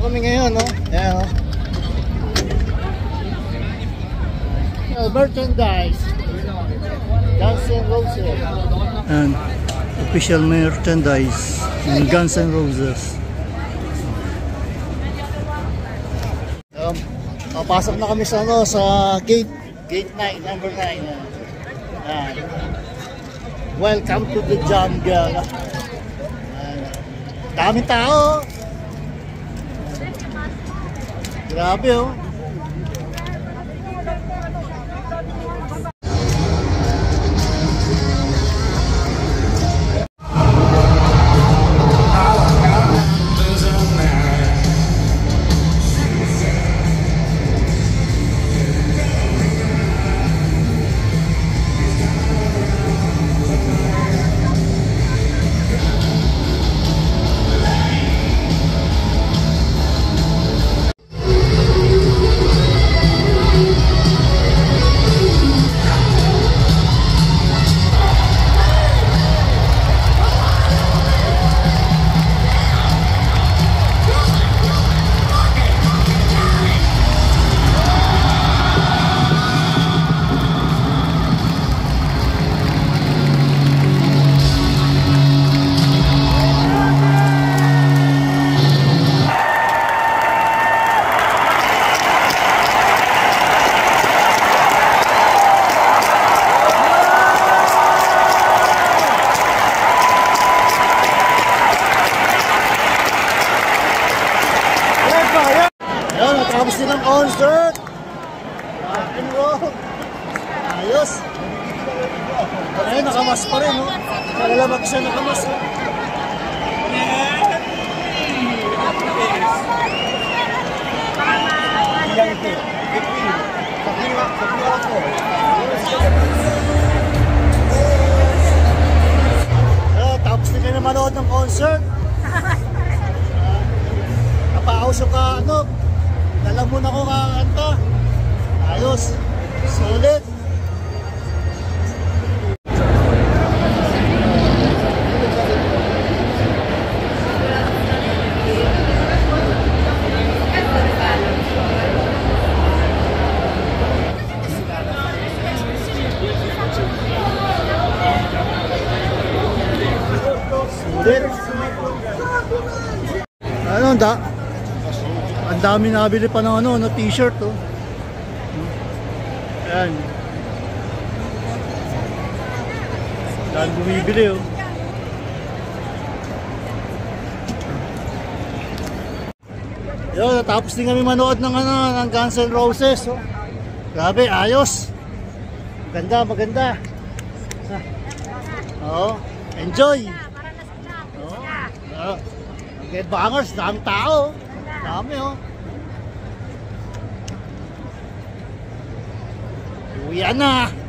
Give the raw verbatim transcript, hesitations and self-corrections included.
kami ngayon, no? Ayan, no? Uh, merchandise. Guns N' Roses. And official merchandise ng Guns N' Roses. Um, uh, pasok na kami sa ano, sa gate gate nine, number nine. Ayan. Welcome to the jungle. Ayan. Daming tao. Grabe, oh. Tapos din ang concert. Rock and roll. Ayos. Ayun, nakamas pa rin, no? Kalalabag siya nakamas, no? Ayun, tapos din kayo manood ng concert. Napausok ka, ano? Alam mo na ko kakanta. Ayos. Sulit. Sulit. Ano da? Ang dami nabili pa ng ano, no, t-shirt, oh. Ayan. Dahil bumibili, oh. Yun, natapos din kami manood ng ano, ng Guns N' Roses, oh. Grabe, ayos. Maganda, maganda. Oo, enjoy. Oo. Oh. Get bangers, dami tao. Dami, oh. Uwi na.